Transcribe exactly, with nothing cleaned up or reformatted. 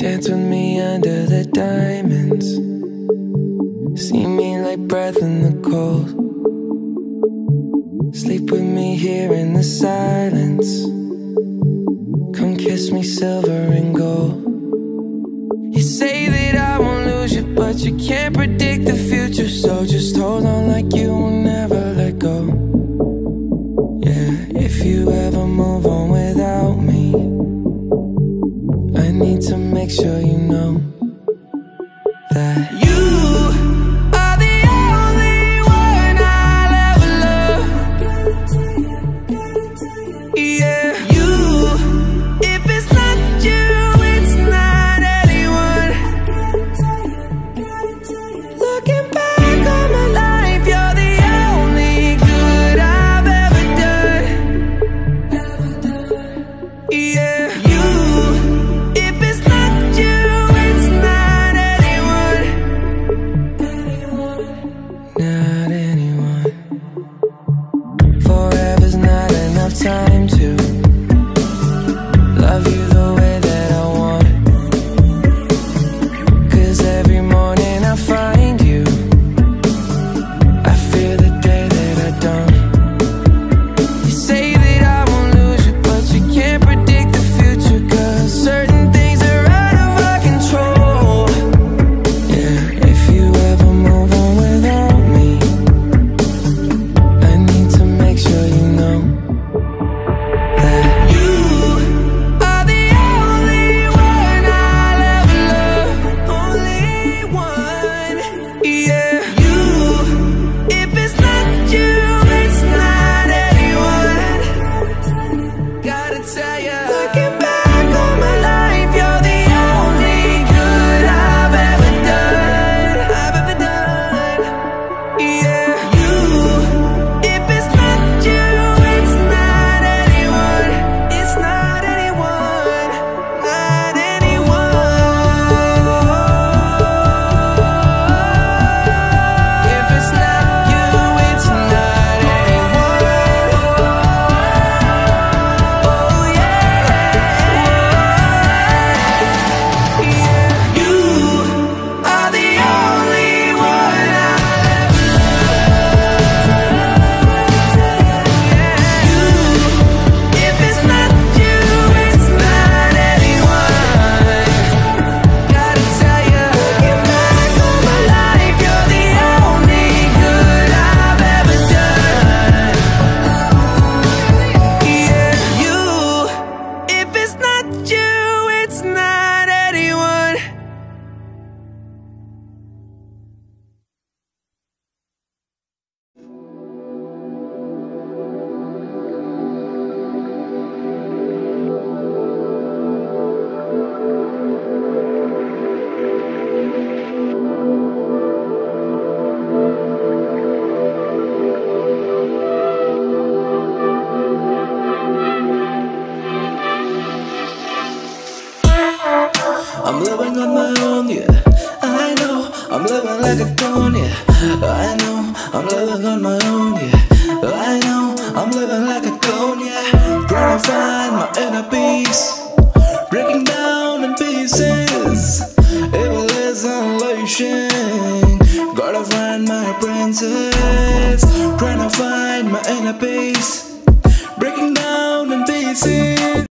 Dance with me under the diamonds. See me like breath in the cold. Sleep with me here in the silence. Come kiss me silver and gold. You say that I won't lose you, but you can't predict the future. So just hold on like you will never let go. Yeah, if you ever move on without me, I need to make sure you know that you are the only one I'll ever love. Yeah, you, if it's not you, it's not anyone. Looking back on my life, you're the only good I've ever done. Yeah, you, if it's not you, it's not anyone. Not anyone. Forever's not enough time to love you the way that I want. 'Cause every morning I find you, I fear the day that I don't. You say that I won't lose you, but you can't predict the future. 'Cause certain things are out of our control. Yeah, if you ever move on without me, I need to make sure you know that you are the only one I'll ever love. Only one. Yeah, you, if it's not you, it's not anyone. Gotta tell ya, looking back on my life, you're the only good I've ever done. I've ever done. Yeah, you, if it's not you, it's not anyone. It's not anyone. Not anyone. If it's not you, it's not anyone. Oh yeah. Yeah, you are the only one I'll ever love. Yeah, you, if it's not you, it's not anyone. Gotta tell ya, looking back on my life, you're the only good I've ever done. Yeah, you, if it's not you, it's not anyone. I'm living on my own, yeah. I know I'm living like a clone, yeah. I know I'm living on my own, yeah. I know I'm living like a clone, yeah. Trying to find my inner peace, breaking down in pieces. Evil is unleashing. Gotta find my princess. Trying to find my inner peace.